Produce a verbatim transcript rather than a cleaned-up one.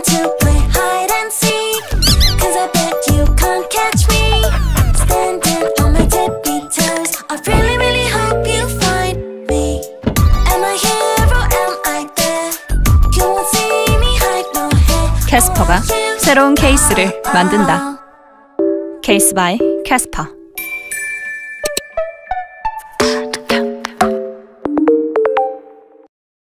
going to play hide and seek, 'cause I bet you can't catch me standing on my tippy toes. I really, really hope you find me. Am I here or am I there? You won't see me hide no hair. 캐스퍼가 새로운 케이스를 만든다. 케이스 바이 캐스퍼.